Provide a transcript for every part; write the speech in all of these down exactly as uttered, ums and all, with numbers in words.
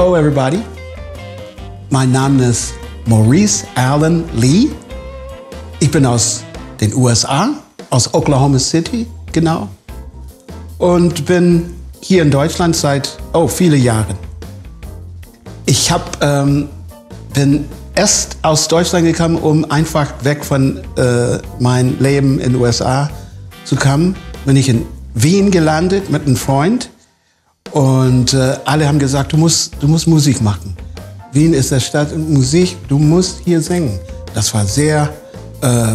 Hello everybody. Mein Name ist Maurice Alan Lee. Ich bin aus den U S A, aus Oklahoma City, genau. Und bin hier in Deutschland seit, oh, viele Jahren. Ich hab, ähm, bin erst aus Deutschland gekommen, um einfach weg von äh, meinem Leben in den U S A zu kommen. Bin ich in Wien gelandet mit einem Freund. Und äh, alle haben gesagt, du musst, du musst Musik machen. Wien ist der Stadt und Musik, du musst hier singen. Das war sehr, äh,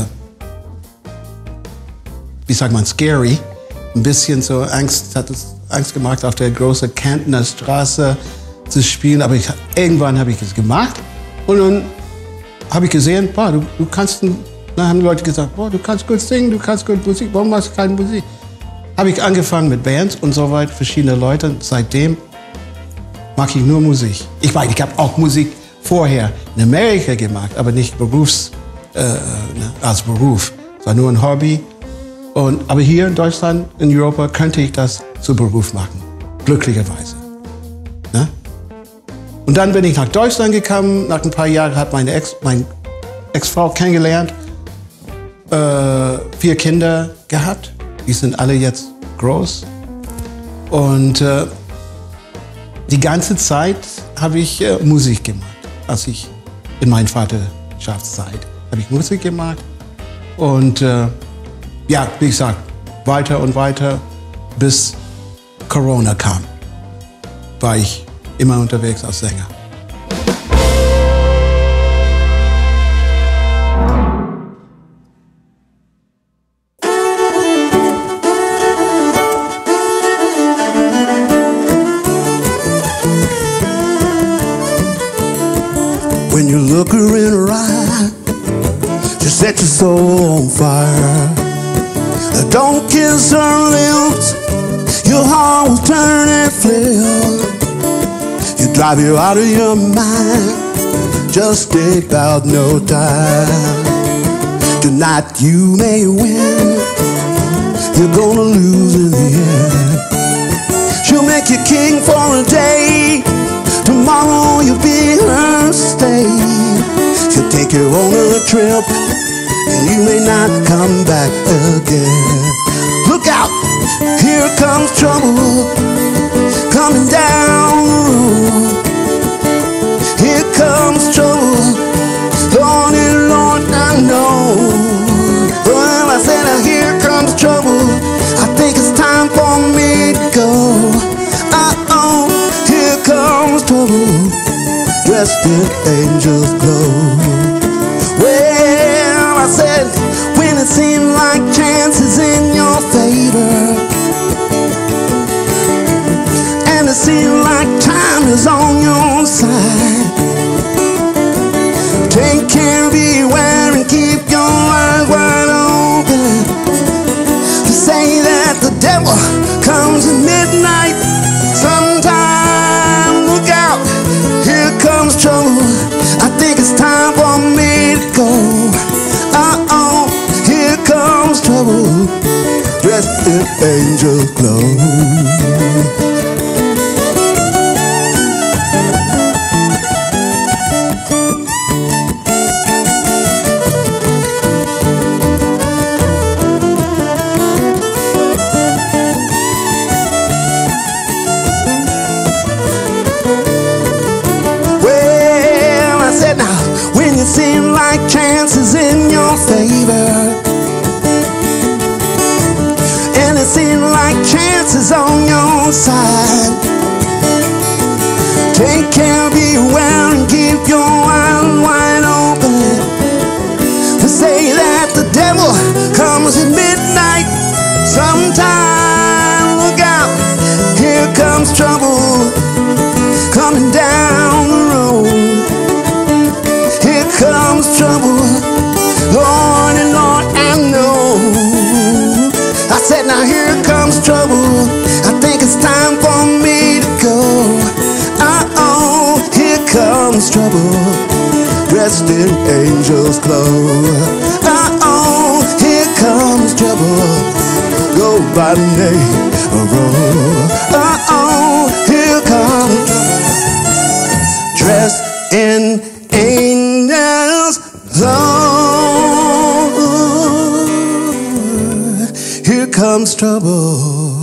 wie sagt man, scary. Ein bisschen so Angst, hat es Angst gemacht, auf der großen Kärntner Straße zu spielen. Aber ich, irgendwann habe ich es gemacht. Und dann habe ich gesehen, boah, du, du kannst, dann haben die Leute gesagt, boah, du kannst gut singen, du kannst gut Musik, warum machst du keine Musik? Habe ich angefangen mit Bands und so weiter, verschiedene Leute. Seitdem mache ich nur Musik. Ich meine, ich habe auch Musik vorher in Amerika gemacht, aber nicht Berufs, äh, als Beruf. Es war nur ein Hobby. Und, aber hier in Deutschland, in Europa, könnte ich das zu Beruf machen. Glücklicherweise. Ne? Und dann bin ich nach Deutschland gekommen. Nach ein paar Jahren hat meine Ex, meine Ex-Frau kennengelernt. Äh, vier Kinder gehabt. Die sind alle jetzt groß. Und äh, die ganze Zeit habe ich äh, Musik gemacht. Als ich in meiner Vaterschaftszeit habe ich Musik gemacht. Und äh, ja, wie gesagt, weiter und weiter, bis Corona kam, war ich immer unterwegs als Sänger. When you look her in her eye, just set your soul on fire. Don't kiss her lips, your heart will turn and flip. You drive you out of your mind, just take about no time. Tonight you may win, you're gonna lose in the end. She'll make you king for a day, tomorrow you'll be her stay. She'll take you on a trip, and you may not come back again. Look out, here comes trouble, coming down the road. Here comes trouble, Lord and Lord, I know. Well, I said, uh, here comes trouble, I think it's time for me to go. Uh-oh, here comes trouble, dressed in angel's clothes. Well, I said, when it seemed like chance is in your favor, and it seemed like time is on your side, take care, beware, and keep your eyes wide open. To say that the devil comes at midnight sometime, look out, here comes trouble, I think it's time for me to go. Uh-oh, here comes trouble, dressed in angel's clothes. Well, I said now, when you seem like chances in your favor, and it seems like chances on your side, take care, beware, and keep your eyes wide open. To say that the devil comes at midnight sometime, look out, here comes trouble, coming down the road. Here comes trouble, Lord and Lord, I know. I said, now here comes trouble, I think it's time for me to go. Uh-oh, here comes trouble, dressed in angel's clothes. Uh-oh, here comes trouble, go by the name of Rose. Uh-oh, here comes trouble. Lord, here comes trouble.